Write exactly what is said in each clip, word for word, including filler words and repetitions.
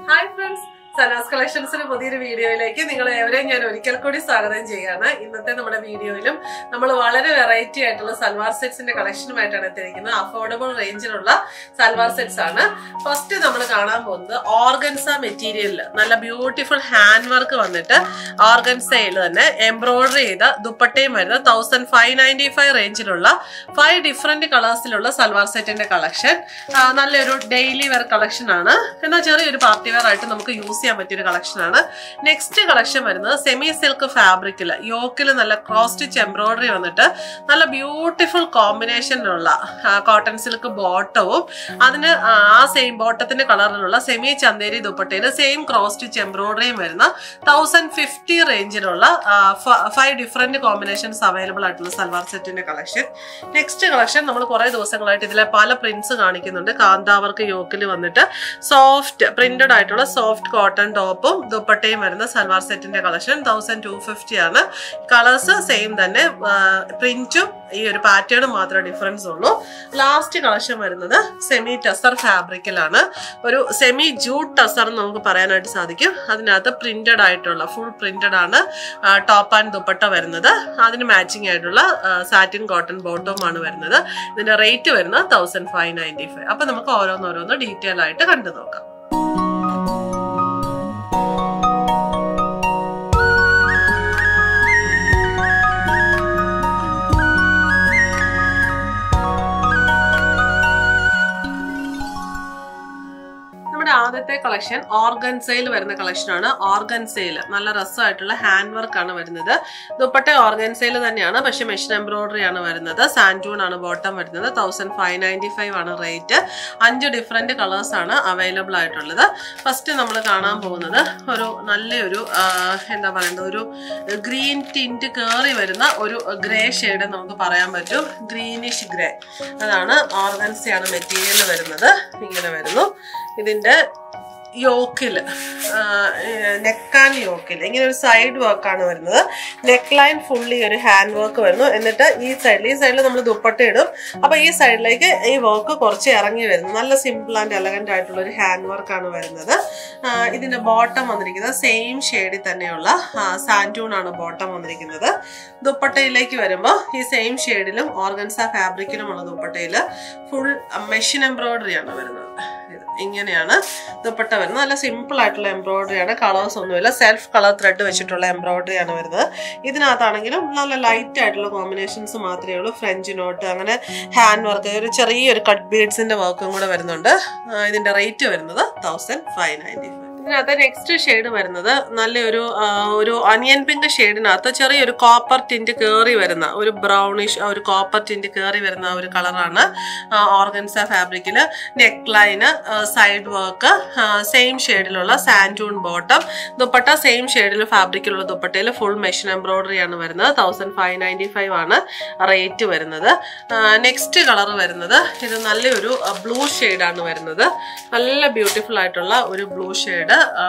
Hi friends, Sanas Collections in a video like everything and Orical Kodi Saga and Jayana. In the Tamada video, Namala variety at Salwar sets in the collection matter affordable range Salwar sets. First, Namakana on the organza material, Nala beautiful handwork on it, organza, embroidery, the Dupatte one thousand five ninety-five range, five different colors Salwar set in the collection, Nala daily wear collection, and a cherry party wear item use. Collection. Next collection is semi silk fabric. Yoke is cross stitch embroidery. A beautiful combination of cotton silk bottom. That same bottom color semi chanderi dupatta. Same cross stitch embroidery. one thousand fifty range. Five different combinations available at the Salwar set in the collection. Next collection, we have pala prints. Kanda work yoke soft printed soft cotton. Top dupatta varuna salwar set in the collection one thousand two hundred fifty aanu colors same thanne print ee oru pattern mathra difference ullu last collection varunathu semi tussar fabric ilana oru semi jute tussar namukku parayanayittu sadhikkum adinathu printed aayittulla full printed aanu top and dupatta varunathu adinu matching aayittulla satin cotton bottom aanu varunathu idinte rate varuna one thousand five ninety-five appo namukku oronno oronno detail aayittu kandu nokkam. The collection organ sale varna collection aanu organ sale nalla rasaayittulla hand work aanu varunathu dupatta organ sale thaneyana പക്ഷേ machine embroidery aanu varunathu sandwood aanu bottom varunathu one thousand five ninety-five aanu rate five different colors aanu available aayittulladu first nammal kaanan povunnathu oru nalle oru endha parayanda oru green tint keറി varuna oru gray shade namukku parayan pattum greenish gray adana organza aanu material varunathu ingane varunu idinte yoke uh, neck and yoke ingane oru side work aanu varunathu neckline fully oru hand work varunu ennitte ee side ee side la nammal dupatta idum appo ee side like ee work korchu irangi varunu nalla simple and elegant aayittulla oru hand work aanu varunathu idinte bottom vandirikkunna same shade thaneyulla sandwood aanu bottom vandirikkunnathu dupattayilekku varumbo ee same shade ilum organza fabric ilum ulla dupattayil full machine embroidery aanu varunathu ഇങ്ങനെയാണ് ദുപ്പട്ട വരുന്നത് നല്ല simple ആയിട്ടുള്ള embroidery ആണ് colours ഒന്നുമില്ല self colour thread വെച്ചിട്ടുള്ള embroidery ആണ് വരുന്നത് ഇതിനകത്താണെങ്കിലും നല്ല ലൈറ്റ് ആയിട്ടുള്ള കോമ്പിനേഷൻസ് മാത്രമേ ഉള്ളൂ ഫ്രഞ്ച് നോട്ട് അങ്ങനെ ഹാൻഡ് വർക്ക് ഒരു ചെറിയൊരു കട്ട് ബീഡ്സിന്റെ വർക്കും കൂടെ വരുന്നുണ്ട് ഇതിന്റെ റേറ്റ് വരുന്നത് one thousand five ninety-five. ഇതിനകത്ത് നെക്സ്റ്റ് ഷെയ്ഡ് വരുന്നത് നല്ലൊരു ഒരു അനിയൻ പിങ്ക് ഷെയ്ഡിനകത്ത് ചെറിയൊരു കോപ്പർ ടിന്റ് കയറി വരുന്ന ഒരു ബ്രൗണിഷ് ഒരു കോപ്പർ ടിന്റ് കയറി വരുന്ന ഒരു കളറാണ് ഓർഗൻസ ഫാബ്രിക്കിൽ neck line side work same ഷെയ്ഡിലുള്ള സാൻഡൂൺ ബോട്ടം ദുപ്പട്ട സെയിം ഷെയ്ഡിൽ ഫാബ്രിക്കിലുള്ള ദുപ്പട്ടയിൽ ഫുൾ മെഷീൻ എംബ്രോയിഡറി ആണ് വരുന്നത് തൗസൻഡ് ഫൈവ് നയൻറ്റി ഫൈവ് ആണ് റേറ്റ് വരുന്നത്. നെക്സ്റ്റ് കളർ വരുന്നത് ഇത് നല്ലൊരു ബ്ലൂ ഷെയ്ഡാണ് വരുന്നത് നല്ല ബ്യൂട്ടിഫുൾ ആയിട്ടുള്ള ഒരു blue shade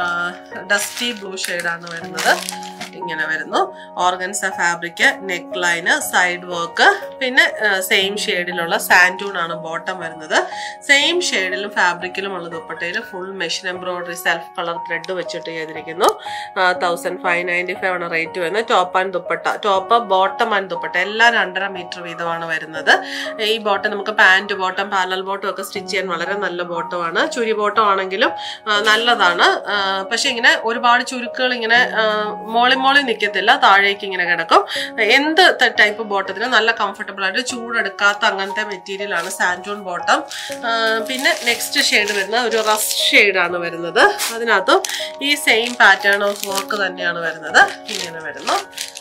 dusty blue shade ആണ് വരുന്നത് ഇങ്ങനെ വരുന്നു organza fabric neck line side work പിന്നെ സെയിം ഷെയ്ഡിലുള്ള സാൻഡൂൺ ആണ് ബോട്ടം വരുന്നത് സെയിം ഷെയ്ഡിലും ഫാബ്രിക്കിലും ഉള്ള ദുപ്പട്ടയിൽ full machine embroidery self colour thread വെച്ചിട്ട് ചെയ്തിരിക്കുന്നു തൗസൻഡ് ഫൈവ് നയൻറ്റി ഫൈവ് ആണ് റേറ്റ് വരുന്നത് top and dupatta top bottom and dupatta എല്ലാം രണ്ടര മീറ്റർ വീതമാണ് വരുന്നത് ഈ ബോട്ടം നമുക്ക് പാന്റ് ബോട്ടം പാരലൽ ബോട്ടം ഒക്കെ സ്റ്റിച്ച് ചെയ്യാൻ വളരെ നല്ല ബോട്ടമാണ് ചുരി ബോട്ടം ആണെങ്കിലും നല്ലതാണ് പക്ഷെ ഇങ്ങനെ ഒരുപാട് ചുരുക്കുകൾ ഇങ്ങനെ മോളി മോളി നിൽക്കത്തില്ല താഴേക്ക് ഇങ്ങനെ കിടക്കും എന്ത് ടൈപ്പ് ബോട്ടത്തിന് നല്ല കംഫർട്ടബിൾ ആയിട്ട് ചൂടെടുക്കാത്ത അങ്ങനത്തെ മെറ്റീരിയൽ ആണ് സാൻഡൂൺ ബോട്ടം പിന്നെ നെക്സ്റ്റ് ഷെയ്ഡ് വരുന്ന ഒരു റസ്റ്റ് ഷെയ്ഡ് ആണ് വരുന്നത് അതിനകത്തും ഈ സെയിം പാറ്റേൺ ഓഫ് വർക്ക് തന്നെയാണ് വരുന്നത് ഇങ്ങനെ വരുന്നു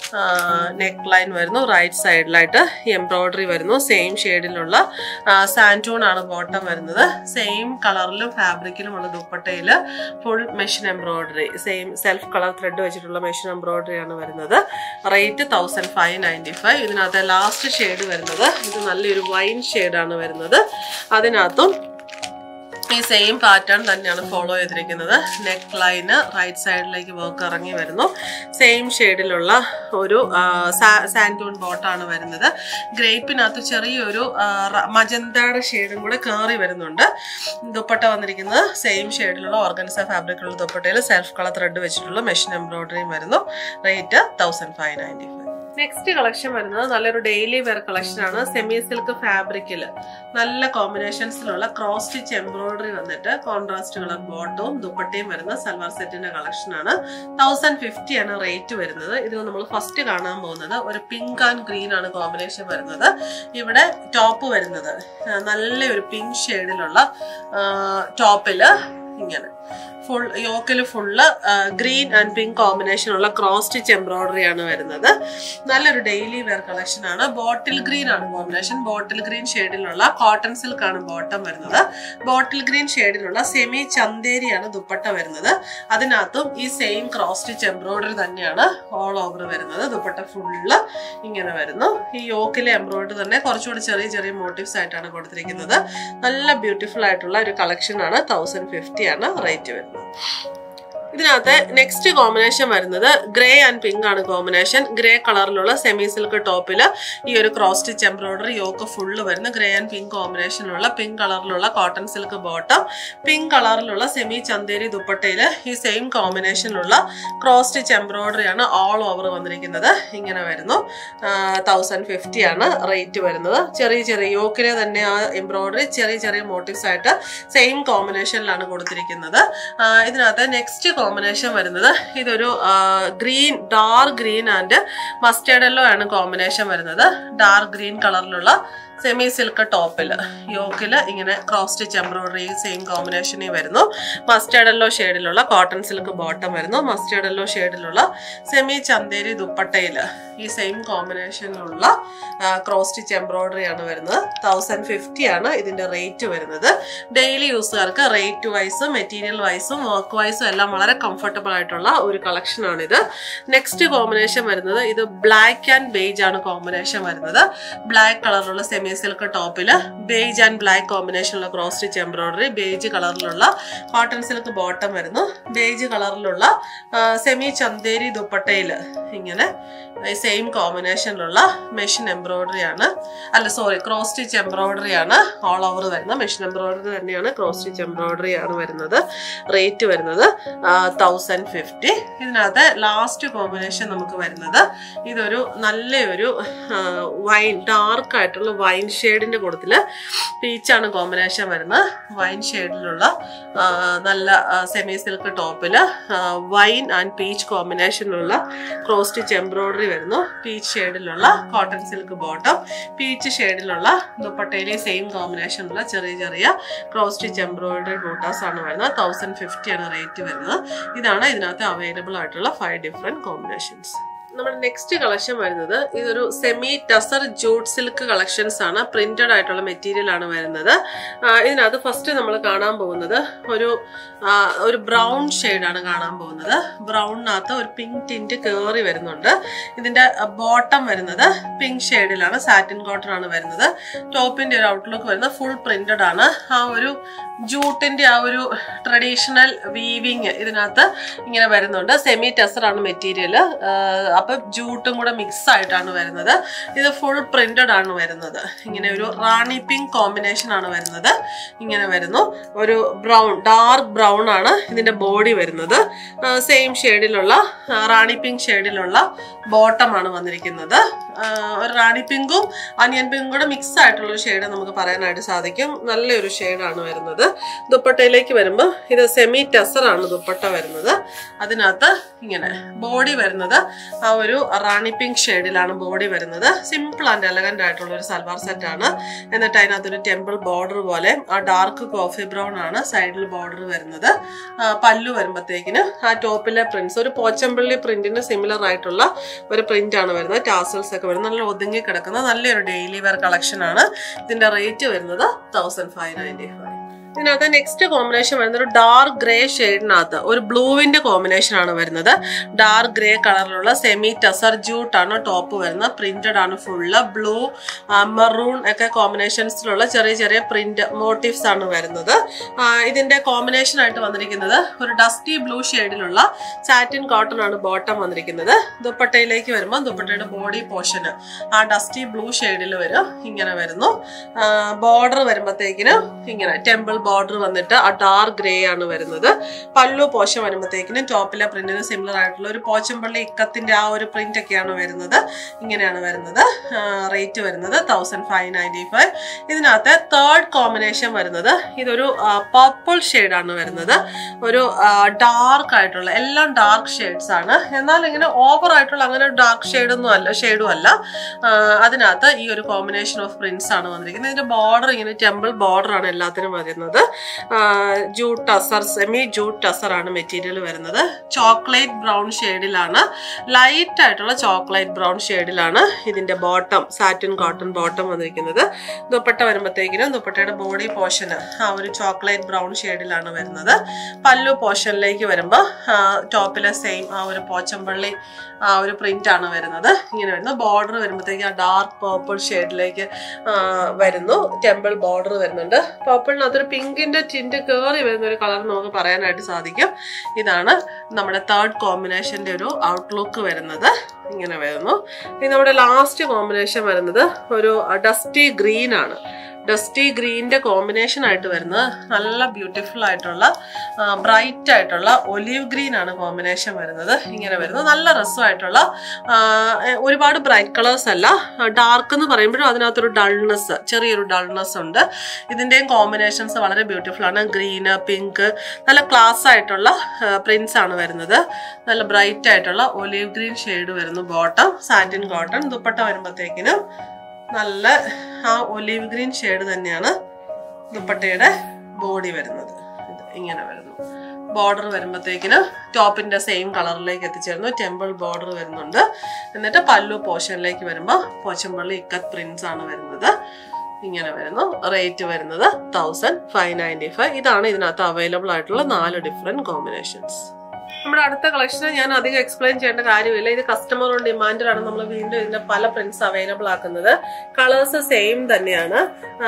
നെക്ക് ലൈൻ വരുന്നു റൈറ്റ് സൈഡിലായിട്ട് എംബ്രോയിഡറി വരുന്നു സെയിം ഷെയ്ഡിലുള്ള സാൻഡൂൺ ആണ് ബോട്ടം വരുന്നത് സെയിം കളറിലും ഫാബ്രിക്കിലുമുള്ള ദുപ്പട്ടയിൽ full machine embroidery same self colour thread വെച്ചിട്ടുള്ള മെഷീൻ എംബ്രോയിഡറി ആണ് വരുന്നത് rate thousand five ninety five ഇതിനകത്ത് ലാസ്റ്റ് ഷെയ്ഡ് വരുന്നത് ഇത് നല്ലൊരു വൈൻ ഷെയ്ഡാണ് വരുന്നത് അതിനകത്തും ഈ സെയിം പാറ്റേൺ തന്നെയാണ് ഫോളോ ചെയ്തിരിക്കുന്നത്. നെക്ക് ലൈന് റൈറ്റ് സൈഡിലേക്ക് വർക്ക് ഇറങ്ങി വരുന്നു. സെയിം ഷെയ്ഡിലുള്ള ഒരു സാൻഡൂൺ ബോട്ടാണ് വരുന്നത്. ഗ്രേപ്പിനകത്ത് ചെറിയൊരു മജന്തയുടെ ഷെയ്ഡും കൂടെ കയറി വരുന്നുണ്ട്. ദുപ്പട്ട വന്നിരിക്കുന്നത് സെയിം ഷെയ്ഡിലുള്ള ഓർഗൻസ ഫാബ്രിക്കുള്ള ദുപ്പട്ടയിൽ സെൽഫ് കളർ ത്രെഡ് വെച്ചിട്ടുള്ള മെഷീൻ എംബ്രോയിഡറിയും വരുന്നു. Rate thousand five ninety five. Next collection വരുന്നത് നല്ലൊരു ഡെയിലി വെയർ കളക്ഷൻ ആണ്. സെമി സിൽക്ക് ഫാബ്രിക്കിൽ നല്ല കോമ്പിനേഷൻസിലുള്ള ക്രോസ് സ്റ്റിച്ച് എംബ്രോയിഡറി വന്നിട്ട് കോൺട്രാസ്റ്റ് കളർ ബോട്ടവും ദുപ്പട്ടയും വരുന്ന സൽവാർ സെറ്റിന്റെ കളക്ഷൻ ആണ്. തൗസൻഡ് ഫിഫ്റ്റി ആണ് റേറ്റ് വരുന്നത്. ഇത് നമ്മൾ ഫസ്റ്റ് കാണാൻ പോകുന്നത് ഒരു പിങ്ക് ആൻഡ് ഗ്രീൻ ആണ് കോമ്പിനേഷൻ വരുന്നത്. ഇവിടെ ടോപ്പ് വരുന്നത് നല്ലൊരു പിങ്ക് ഷെയ്ഡിലുള്ള ടോപ്പില് ഇങ്ങനെ ഫുൾ യോക്കിൽ ഫുള്ള് ഗ്രീൻ ആൻഡ് പിങ്ക് കോമ്പിനേഷനുള്ള ക്രോസ് സ്റ്റിച്ച് എംബ്രോയിഡറി ആണ് വരുന്നത്. നല്ലൊരു ഡെയിലി വെയർ കളക്ഷൻ ആണ്. ബോട്ടിൽ ഗ്രീൻ ആണ് കോമ്പിനേഷൻ. ബോട്ടിൽ ഗ്രീൻ ഷെയ്ഡിലുള്ള കോട്ടൺ സിൽക്ക് ആണ് ബോട്ടം വരുന്നത്. ബോട്ടിൽ ഗ്രീൻ ഷെയ്ഡിലുള്ള സെമി ചന്തേരിയാണ് ദുപ്പട്ട വരുന്നത്. അതിനകത്തും ഈ സെയിം ക്രോസ് സ്റ്റിച്ച് എംബ്രോയിഡറി തന്നെയാണ് ഓൾ ഓവർ വരുന്നത്. ദുപ്പട്ട ഫുള്ള് ഇങ്ങനെ വരുന്നു. ഈ യോക്കിലെ എംബ്രോയിഡറി തന്നെ കുറച്ചുകൂടി ചെറിയ ചെറിയ മോട്ടീവ്സ് ആയിട്ടാണ് കൊടുത്തിരിക്കുന്നത്. നല്ല ബ്യൂട്ടിഫുൾ ആയിട്ടുള്ള ഒരു കളക്ഷൻ ആണ്. തൗസൻഡ് ഫിഫ്റ്റി ആണ് റേറ്റ് വരുന്നത്. ഇതിനകത്ത് നെക്സ്റ്റ് കോമ്പിനേഷൻ വരുന്നത് ഗ്രേ ആൻഡ് പിങ്ക് ആണ് കോമ്പിനേഷൻ. ഗ്രേ കളറിലുള്ള സെമി സിൽക്ക് ടോപ്പില് ഈ ഒരു cross stitch embroidery yoke full വരുന്ന ഗ്രേ ആൻഡ് പിങ്ക് കോമ്പിനേഷനുള്ള പിങ്ക് കളറിലുള്ള കോട്ടൺ സിൽക്ക് ബോട്ടം, പിങ്ക് കളറിലുള്ള സെമി ചന്തേരി ദുപ്പട്ടയില് ഈ സെയിം കോമ്പിനേഷനിലുള്ള ക്രോസ് സ്റ്റിച്ച് എംബ്രോയിഡറി ആണ് ഓൾ ഓവർ വന്നിരിക്കുന്നത്. ഇങ്ങനെ വരുന്നു. തൗസൻഡ് ഫിഫ്റ്റി ആണ് റേറ്റ് വരുന്നത്. ചെറിയ ചെറിയ യോക്കിലെ തന്നെ ആ എംബ്രോയിഡറി ചെറിയ ചെറിയ മോട്ടീവ്സ് ആയിട്ട് സെയിം കോമ്പിനേഷനിലാണ് കൊടുത്തിരിക്കുന്നത്. ഇതിനകത്ത് നെക്സ്റ്റ് കോമ്പിനേഷൻ വരുന്നത് ഇതൊരു green dark green and mustard yellow ആണ് കോമ്പിനേഷൻ വരുന്നത്. ഡാർക്ക് ഗ്രീൻ കളറിലുള്ള സെമി സിൽക്ക് ടോപ്പില് യോക്കില് ഇങ്ങനെ ക്രോസ് സ്റ്റിച്ച് എംബ്രോയിഡറി സെയിം കോമ്പിനേഷനിൽ വരുന്നു. മസ്റ്റേർഡ് യെല്ലോ ഷെയ്ഡിലുള്ള കോട്ടൺ സിൽക്ക് ബോട്ടം വരുന്നു. മസ്റ്റേർഡ് യെല്ലോ ഷെയ്ഡിലുള്ള സെമി ചന്തേരി ദുപ്പട്ടയില് ഈ സെയിം കോമ്പിനേഷനിലുള്ള ക്രോസ് സ്റ്റിച്ച് എംബ്രോയിഡറി ആണ് വരുന്നത്. തൗസൻഡ് ഫിഫ്റ്റി ആണ് ഇതിന്റെ റേറ്റ് വരുന്നത്. ഡെയിലി യൂസുകാർക്ക് റേറ്റ് വൈസും മെറ്റീരിയൽ വൈസും വർക്ക് വൈസും എല്ലാം വളരെ കംഫർട്ടബിൾ ആയിട്ടുള്ള ഒരു കളക്ഷൻ ആണിത്. നെക്സ്റ്റ് കോമ്പിനേഷൻ വരുന്നത് ഇത് ബ്ലാക്ക് ആൻഡ് ബേജ് ആണ് കോമ്പിനേഷൻ വരുന്നത്. ബ്ലാക്ക് കളറിലുള്ള സെമി സിൽക്ക് ടോപ്പില് ബേജ് ആൻഡ് ബ്ലാക്ക് കോമ്പിനേഷനുള്ള ക്രോസ് സ്റ്റിച്ച് എംബ്രോയിഡറി, ബേജ് കളറിലുള്ള കോട്ടൺ സിൽക്ക് ബോട്ടം വരുന്നു. ബേജ് കളറിലുള്ള സെമി ചന്തേരി ദുപ്പട്ടയില് ഇങ്ങനെ സെയിം കോമ്പിനേഷനിലുള്ള മെഷീൻ എംബ്രോയിഡറി ആണ്, അല്ല സോറി ക്രോസ് സ്റ്റിച്ച് എംബ്രോയിഡറി ആണ് ഓൾ ഓവർ വരുന്നത്. മെഷീൻ എംബ്രോയിഡറി തന്നെയാണ്, ക്രോസ് സ്റ്റിച്ച് എംബ്രോയിഡറി ആണ് വരുന്നത്. റേറ്റ് വരുന്നത് തൗസൻഡ് ഫിഫ്റ്റി. ഇതിനകത്ത് ലാസ്റ്റ് കോമ്പിനേഷൻ നമുക്ക് വരുന്നത് ഇതൊരു നല്ലൊരു വൈൻ ഡാർക്ക് ആയിട്ടുള്ള വൈൻ ഷെയ്ഡിന്റെ കൂട്ടത്തില് പീച്ചാണ് കോമ്പിനേഷൻ വരുന്നത്. വൈൻ ഷെയ്ഡിലുള്ള നല്ല സെമി സിൽക്ക് ടോപ്പില് വൈൻ ആൻഡ് പീച്ച് കോമ്പിനേഷനിലുള്ള ക്രോസ് സ്റ്റിച്ച് എംബ്രോയിഡറി വരുന്നു. പീച്ച് ഷെയ്ഡിലുള്ള കോട്ടൺ സിൽക്ക് ബോട്ടം, പീച്ച് ഷെയ്ഡിലുള്ള ദുപ്പട്ടയിലെ സെയിം കോമ്പിനേഷനുള്ള ചെറിയ ചെറിയ ക്രോസ് സ്റ്റിച്ച് എംബ്രോയിഡറി ബൂട്ടാസ് ആണ് വരുന്നത്. തൗസൻഡ് ഫിഫ്റ്റി ആണ് റേറ്റ് വരുന്നത്. ഇതാണ് ഇതിനകത്ത് അവൈലബിൾ ആയിട്ടുള്ള ഫൈവ് ഡിഫറെന്റ് കോമ്പിനേഷൻസ്. നമ്മുടെ നെക്സ്റ്റ് കളക്ഷൻ വരുന്നത് ഇതൊരു semi tussar jute silk collections ആണ്. പ്രിന്റഡ് ആയിട്ടുള്ള മെറ്റീരിയൽ ആണ് വരുന്നത്. ഇതിനകത്ത് ഫസ്റ്റ് നമ്മൾ കാണാൻ പോകുന്നത് ഒരു ഒരു ബ്രൗൺ ഷെയ്ഡാണ് കാണാൻ പോകുന്നത്. ബ്രൗണിനകത്ത് ഒരു പിങ്ക് ടിന്റ് കയറി വരുന്നുണ്ട്. ഇതിന്റെ ബോട്ടം വരുന്നത് പിങ്ക് ഷെയ്ഡിലാണ്, സാറ്റിൻ കോട്ടൺ ആണ് വരുന്നത്. ടോപ്പിന്റെ ഒരു ഔട്ട്ലുക്ക് വരുന്നത് ഫുൾ പ്രിന്റഡ് ആണ്. ആ ഒരു ജൂട്ടിന്റെ ആ ഒരു ട്രഡീഷണൽ വീവിങ് ഇതിനകത്ത് ഇങ്ങനെ വരുന്നുണ്ട്. സെമി ടസർ ആണ് മെറ്റീരിയൽ. അപ്പൊ ജൂട്ടും കൂടെ മിക്സ് ആയിട്ടാണ് വരുന്നത്. ഇത് ഫുൾ പ്രിന്റഡ് ആണ് വരുന്നത്. ഇങ്ങനെ ഒരു റാണി പിങ്ക് കോമ്പിനേഷൻ ആണ് വരുന്നത്. ഇങ്ങനെ വരുന്നു. ഒരു ബ്രൗൺ ഡാർക്ക് ബ്രൗൺ ആണ് ഇതിന്റെ ബോഡി വരുന്നത്. സെയിം ഷെയ്ഡിലുള്ള റാണി പിങ്ക് ഷെയ്ഡിലുള്ള ബോട്ടം ആണ് വന്നിരിക്കുന്നത്. ഒരു റാണി പിങ്കും അനിയൻ പിങ്കും കൂടെ മിക്സ് ആയിട്ടുള്ള ഒരു ഷെയ്ഡ് നമുക്ക് പറയാനായിട്ട് സാധിക്കും. നല്ലൊരു ഷെയ്ഡാണ് വരുന്നത്. ദുപ്പട്ടയിലേക്ക് വരുമ്പോൾ ഇത് സെമി ടെസർ ആണ് ദുപ്പട്ട വരുന്നത്. അതിനകത്ത് ഇങ്ങനെ ബോഡി വരുന്നത് ആ ഒരു റാണി പിങ്ക് ഷെയ്ഡിലാണ് ബോഡി വരുന്നത്. സിമ്പിൾ ആൻഡ് എലഗന്റ് ആയിട്ടുള്ള ഒരു സൽവാർ സെറ്റ് ആണ്. എന്നിട്ട് അതിനകത്തൊരു ടെമ്പിൾ ബോർഡർ പോലെ ആ ഡാർക്ക് കോഫി ബ്രൗൺ ആണ് സൈഡിൽ ബോർഡർ വരുന്നത്. പല്ലു വരുമ്പോഴത്തേക്കിന് ആ ടോപ്പിലെ പ്രിന്റ്സ് ഒരു പോച്ചമ്പള്ളി പ്രിന്റിന് സിമിലർ ആയിട്ടുള്ള ഒരു പ്രിന്റ് ആണ് വരുന്നത്. ടാസൽസ് ഒക്കെ വരുന്നത് നല്ല ഒതുങ്ങി കിടക്കുന്ന നല്ലൊരു ഡെയിലി വെയർ കളക്ഷൻ ആണ്. ഇതിന്റെ റേറ്റ് വരുന്നത് തൗസൻഡ് ഫൈവ് നയൻറ്റി ഫൈവ്. ഇതിനകത്ത് നെക്സ്റ്റ് കോമ്പിനേഷൻ വരുന്നത് ഒരു ഡാർക്ക് ഗ്രേ ഷെയ്ഡിനകത്ത് ഒരു ബ്ലൂവിന്റെ കോമ്പിനേഷൻ ആണ് വരുന്നത്. ഡാർക്ക് ഗ്രേ കളറിലുള്ള സെമി ടസർ ജൂട്ട് ആണ് ടോപ്പ് വരുന്നത്. പ്രിന്റഡ് ആണ് ഫുള്ള്. ബ്ലൂ മെറൂൺ ഒക്കെ കോമ്പിനേഷൻസിലുള്ള ചെറിയ ചെറിയ പ്രിന്റ് മോട്ടീവ്സ് ആണ് വരുന്നത്. ഇതിന്റെ കോമ്പിനേഷൻ ആയിട്ട് വന്നിരിക്കുന്നത് ഒരു ഡസ്റ്റി ബ്ലൂ ഷെയ്ഡിലുള്ള സാറ്റിൻ കോട്ടൺ ആണ് ബോട്ടം വന്നിരിക്കുന്നത്. ദുപ്പട്ടയിലേക്ക് വരുമ്പോൾ ദുപ്പട്ടയുടെ ബോഡി പോർഷന് ആ ഡസ്റ്റി ബ്ലൂ ഷെയ്ഡിൽ വരും. ഇങ്ങനെ വരുന്നു. ബോർഡർ വരുമ്പോഴത്തേക്കിന് ഇങ്ങനെ ടെമ്പിൾ ബോർഡർ വന്നിട്ട് ആ ഡാർക്ക് ഗ്രേ ആണ് വരുന്നത്. പല്ലു പോർഷൻ വരുമ്പോഴത്തേക്കിന് ടോപ്പിലെ പ്രിന്റിന് സിമിലർ ആയിട്ടുള്ള ഒരു പോച്ചമ്പള്ളി ഇക്കത്തിന്റെ ആ ഒരു പ്രിന്റ് ഒക്കെയാണ് വരുന്നത്. ഇങ്ങനെയാണ് വരുന്നത്. റേറ്റ് വരുന്നത് തൗസൻഡ് ഫൈവ് നയൻറ്റി ഫൈവ്. ഇതിനകത്ത് തേർഡ് കോമ്പിനേഷൻ വരുന്നത് ഇതൊരു പർപ്പിൾ ഷെയ്ഡാണ് വരുന്നത്. ഒരു ഡാർക്ക് ആയിട്ടുള്ള എല്ലാം ഡാർക്ക് ഷെയ്ഡ്സ് ആണ്. എന്നാൽ ഇങ്ങനെ ഓവർ ആയിട്ടുള്ള അങ്ങനെ ഡാർക്ക് ഷെയ്ഡൊന്നും അല്ല ഷെയ്ഡും അല്ല. അതിനകത്ത് ഈ ഒരു കോമ്പിനേഷൻ ഓഫ് പ്രിന്റ്സ് ആണ് വന്നിരിക്കുന്നത്. ഇതിന്റെ ബോർഡർ ഇങ്ങനെ ടെമ്പിൾ ബോർഡർ ആണ് എല്ലാത്തിനും വരുന്നത്. Jute tussar semi jute tussar ആണ് മെറ്റീരിയൽ വരുന്നത്. ചോക്ലേറ്റ് ബ്രൗൺ ഷെയ്ഡിലാണ്, ലൈറ്റ് ആയിട്ടുള്ള ചോക്ലേറ്റ് ബ്രൗൺ ഷെയ്ഡിലാണ് ഇതിന്റെ ബോട്ടം സാറ്റിൻ കോട്ടൺ ബോട്ടം വന്നിരിക്കുന്നത്. ദുപ്പട്ട വരുമ്പോഴത്തേക്കിനും ദുപ്പട്ടയുടെ ബോഡി പോർഷന് ആ ഒരു ചോക്ലേറ്റ് ബ്രൗൺ ഷെയ്ഡിലാണ് വരുന്നത്. പല്ലു പോർഷനിലേക്ക് വരുമ്പോൾ ടോപ്പിലെ സെയിം ആ ഒരു പോച്ചമ്പള്ളി ആ ഒരു പ്രിന്റ് ആണ് വരുന്നത്. ഇങ്ങനെ വരുന്നു. ബോർഡർ വരുമ്പോഴത്തേക്ക് ആ ഡാർക്ക് പർപ്പിൾ ഷെയ്ഡിലേക്ക് വരുന്നു. ടെമ്പിൾ ബോർഡർ വരുന്നുണ്ട്. പർപ്പിളിനകത്തൊരു പിങ്കിന്റെ ടിന്റ് കയറി വരുന്ന ഒരു കളർ നമുക്ക് പറയാനായിട്ട് സാധിക്കും. ഇതാണ് നമ്മുടെ തേർഡ് കോമ്പിനേഷന്റെ ഒരു ഔട്ട്ലുക്ക് വരുന്നത്. ഇങ്ങനെ വരുന്നു. ഇനി നമ്മുടെ ലാസ്റ്റ് കോമ്പിനേഷൻ വരുന്നത് ഒരു ഡസ്റ്റി ഗ്രീൻ ആണ്. ഡസ്റ്റി ഗ്രീനിന്റെ കോമ്പിനേഷൻ ആയിട്ട് വരുന്നത് നല്ല ബ്യൂട്ടിഫുൾ ആയിട്ടുള്ള ബ്രൈറ്റ് ആയിട്ടുള്ള ഒലീവ് ഗ്രീൻ ആണ് കോമ്പിനേഷൻ വരുന്നത്. ഇങ്ങനെ വരുന്നത് നല്ല രസമായിട്ടുള്ള ഒരുപാട് ബ്രൈറ്റ് കളേഴ്സ് അല്ല. ഡാർക്ക് എന്ന് പറയുമ്പോഴും അതിനകത്തൊരു ഡൾനെസ് ചെറിയൊരു ഡൾനെസ് ഉണ്ട്. ഇതിന്റെയും കോമ്പിനേഷൻസ് വളരെ ബ്യൂട്ടിഫുൾ ആണ്. ഗ്രീന് പിങ്ക് നല്ല ക്ലാസ് ആയിട്ടുള്ള പ്രിന്റ്സ് ആണ് വരുന്നത്. നല്ല ബ്രൈറ്റ് ആയിട്ടുള്ള ഒലീവ് ഗ്രീൻ ഷെയ്ഡ് വരുന്നു. Bottom satin cotton. ദുപ്പട്ട വരുമ്പോഴത്തേക്കിനും നല്ല ആ ഒലീവ് ഗ്രീൻ ഷെയ്ഡ് തന്നെയാണ് ദുപ്പട്ടയുടെ ബോഡി വരുന്നത്. ഇത് ഇങ്ങനെ വരുന്നു. ബോർഡർ വരുമ്പോഴത്തേക്കിന് ടോപ്പിന്റെ സെയിം കളറിലേക്ക് എത്തിച്ചേർന്നു. ടെമ്പിൾ ബോർഡർ വരുന്നുണ്ട്. എന്നിട്ട് പല്ലു പോർഷനിലേക്ക് വരുമ്പോൾ പോച്ചമ്പള്ളി ഇക്കത്ത് പ്രിന്റ്സ് ആണ് വരുന്നത്. ഇങ്ങനെ വരുന്നു. റേറ്റ് വരുന്നത് തൗസൻഡ് ഫൈവ് നയൻറ്റി ഫൈവ്. ഇതാണ് ഇതിനകത്ത് അവൈലബിൾ ആയിട്ടുള്ള നാല് ഡിഫറെന്റ് കോമ്പിനേഷൻസ്. നമ്മുടെ അടുത്ത കളക്ഷന് ഞാൻ അധികം എക്സ്പ്ലെയിൻ ചെയ്യേണ്ട കാര്യമില്ല. ഇത് കസ്റ്റമർ ഓൺ ഡിമാൻഡിലാണ് നമ്മൾ വീണ്ടും ഇതിന്റെ പല പ്രിന്റ്സ് അവൈലബിൾ ആക്കുന്നത്. കളേഴ്സ് സെയിം തന്നെയാണ്.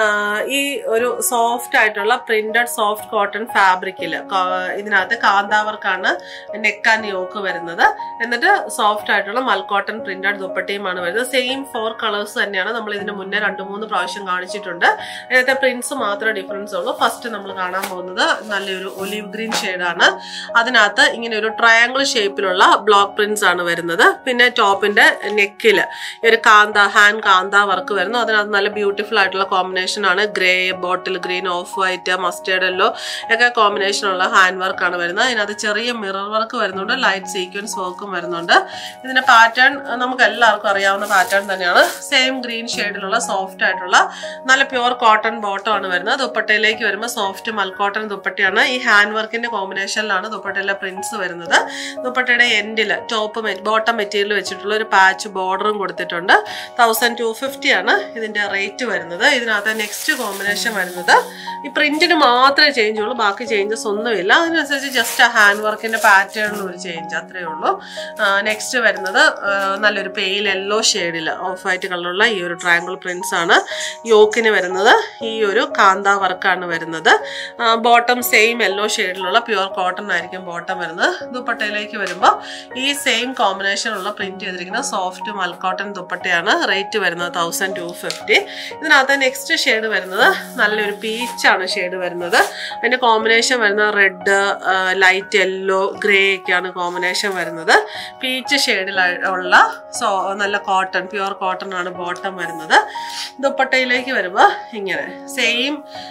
ഈ ഒരു സോഫ്റ്റ് ആയിട്ടുള്ള പ്രിന്റഡ് സോഫ്റ്റ് കോട്ടൺ ഫാബ്രിക്കില് ഇതിനകത്ത് കാന്താവർക്കാണ് നെക്ക് ആൻഡ് യോക്ക് വരുന്നത്. എന്നിട്ട് സോഫ്റ്റ് ആയിട്ടുള്ള മൽക്കോട്ടൺ പ്രിന്റഡ് ദുപ്പട്ടയുമാണ് വരുന്നത്. സെയിം ഫോർ കളേഴ്സ് തന്നെയാണ് നമ്മൾ ഇതിന് മുന്നേ രണ്ടു മൂന്ന് പ്രാവശ്യം കാണിച്ചിട്ടുണ്ട്. ഇതിനകത്തെ പ്രിന്റ്സ് മാത്രമേ ഡിഫറൻസ് ഉള്ളൂ. ഫസ്റ്റ് നമ്മൾ കാണാൻ പോകുന്നത് നല്ലൊരു ഒലീവ് ഗ്രീൻ ഷെയ്ഡാണ്. അതിനകത്ത് ഇങ്ങനെ ഒരു ട്രയാങ്കിൾ ഷേപ്പിലുള്ള ബ്ലോക്ക് പ്രിന്റ്സ് ആണ് വരുന്നത്. പിന്നെ ടോപ്പിന്റെ നെക്കില് ഒരു കാന്ത ഹാൻഡ് കാന്ത വർക്ക് വരുന്നു. അതിനകത്ത് നല്ല ബ്യൂട്ടിഫുൾ ആയിട്ടുള്ള കോമ്പിനേഷൻ ആണ്. Grey, bottle green, off white, mustard yellow ഒക്കെ കോമ്പിനേഷൻ ഉള്ള ഹാൻഡ് വർക്ക് ആണ് വരുന്നത്. അതിനകത്ത് ചെറിയ മിറർ വർക്ക് വരുന്നുണ്ട്. ലൈറ്റ് സീക്വൻസ് വർക്കും വരുന്നുണ്ട്. ഇതിന്റെ പാറ്റേൺ നമുക്ക് എല്ലാവർക്കും അറിയാവുന്ന പാറ്റേൺ തന്നെയാണ്. സെയിം ഗ്രീൻ ഷെയ്ഡിലുള്ള സോഫ്റ്റ് ആയിട്ടുള്ള നല്ല പ്യുവർ കോട്ടൺ ബോട്ടം ആണ് വരുന്നത്. ദുപ്പട്ടയിലേക്ക് വരുമ്പോൾ സോഫ്റ്റ് മൽക്കോട്ടൺ ദുപ്പട്ടയാണ്. ഈ ഹാൻഡ് വർക്കിന്റെ കോമ്പിനേഷനിലാണ് ദുപ്പട്ടയിലെ പ്രിന്റ്സ് വരുന്നത്. ദുപ്പട്ടയുടെ എൻഡില് ടോപ്പ് ബോട്ടം മെറ്റീരിയൽ വെച്ചിട്ടുള്ള ഒരു പാച്ച് ബോർഡറും കൊടുത്തിട്ടുണ്ട്. തൗസൻഡ് ടു ഫിഫ്റ്റി ആണ് ഇതിന്റെ റേറ്റ് വരുന്നത്. ഇതിനകത്ത് നെക്സ്റ്റ് കോമ്പിനേഷൻ വരുന്നത് ഈ പ്രിന്റിന് മാത്രമേ ചേഞ്ച് ഉള്ളൂ. ബാക്കി ചേഞ്ചസ് ഒന്നുമില്ല. അതിനനുസരിച്ച് ജസ്റ്റ് ആ ഹാൻഡ് വർക്കിന്റെ പാറ്റേണിൽ ഒരു ചേഞ്ച് അത്രേ ഉള്ളൂ. നെക്സ്റ്റ് വരുന്നത് നല്ലൊരു പെയിൽ യെല്ലോ ഷെയ്ഡിൽ ഓഫ് വൈറ്റ് കളറുള്ള ഈ ഒരു ട്രയാങ്കിൾ പ്രിന്റ്സ് ആണ്. യോക്കിന് വരുന്നത് ഈ ഒരു കാന്ത വർക്കാണ് വരുന്നത്. ബോട്ടം സെയിം യെല്ലോ ഷെയ്ഡിലുള്ള പ്യുവർ കോട്ടൺ ആയിരിക്കും ബോട്ടം വരുന്നത്. ദുപ്പട്ടയിലേക്ക് വരുമ്പോൾ ഈ സെയിം കോമ്പിനേഷൻ ഉള്ള പ്രിന്റ് ചെയ്തിരിക്കുന്ന സോഫ്റ്റ് മൽക്കോട്ടൺ ദുപ്പട്ടയാണ്. റേറ്റ് വരുന്നത് തൗസൻഡ് ടു ഫിഫ്റ്റി. ഇതിനകത്ത് നെക്സ്റ്റ് ഷെയ്ഡ് വരുന്നത് നല്ലൊരു പീച്ചാണ് ഷെയ്ഡ് വരുന്നത്. അതിന്റെ കോമ്പിനേഷൻ വരുന്നത് റെഡ്, ലൈറ്റ് യെല്ലോ, ഗ്രേ ഒക്കെയാണ് കോമ്പിനേഷൻ വരുന്നത്. പീച്ച് ഷെയ്ഡിലുള്ള സോ നല്ല കോട്ടൺ പ്യുവർ കോട്ടൺ ആണ് ബോട്ടം വരുന്നത്. ദുപ്പട്ടയിലേക്ക് വരുമ്പോൾ ഇങ്ങനെ സെയിം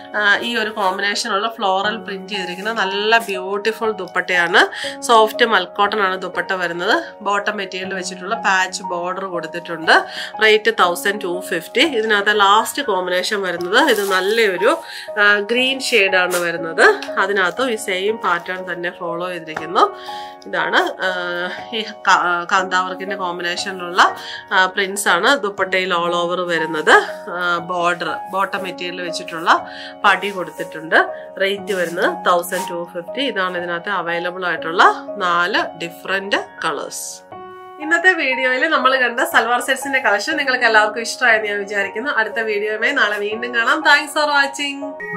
ഈ ഒരു കോമ്പിനേഷൻ ഉള്ള ഫ്ലോറൽ പ്രിന്റ് ചെയ്തിരിക്കുന്ന നല്ല ബ്യൂട്ടിഫുൾ ദുപ്പട്ടയാണ്. സോഫ്റ്റ് മൽക്കോട്ടൺ ആണ് ദുപ്പട്ട വരുന്നത്. ബോട്ടം മെറ്റീരിയൽ വെച്ചിട്ടുള്ള പാച്ച് ബോർഡർ കൊടുത്തിട്ടുണ്ട്. Rate thousand two fifty. ഇതിനകത്ത് ലാസ്റ്റ് കോമ്പിനേഷൻ വരുന്നത് ഇത് നല്ലൊരു ഗ്രീൻ ഷെയ്ഡാണ് വരുന്നത്. അതിനകത്തും ഈ സെയിം പാറ്റേൺ തന്നെ ഫോളോ ചെയ്തിരിക്കുന്നു. ഇതാണ് ഈ കാന്താവർക്കിന്റെ കോമ്പിനേഷനിലുള്ള പ്രിന്റ്സ് ആണ് ദുപ്പട്ടയിൽ ഓൾ ഓവർ വരുന്നത്. ബോർഡർ ബോട്ടം മെറ്റീരിയൽ വെച്ചിട്ടുള്ള പടി കൊടുത്തിട്ടുണ്ട്. റേറ്റ് വരുന്നത് തൗസൻഡ് ടു ഫിഫ്റ്റി. ഇതാണ് ഇതിനകത്ത് അവൈലബിൾ ആയിട്ടുള്ള നാല് ഡിഫറെന്റ് കളേഴ്സ്. ഇന്നത്തെ വീഡിയോയിൽ നമ്മൾ കണ്ട സൽവാർ സെറ്റ്സിന്റെ കളക്ഷൻ നിങ്ങൾക്ക് എല്ലാവർക്കും ഇഷ്ടമായെന്ന് ഞാൻ വിചാരിക്കുന്നു. അടുത്ത വീഡിയോയുമായി നാളെ വീണ്ടും കാണാം. Thanks for watching.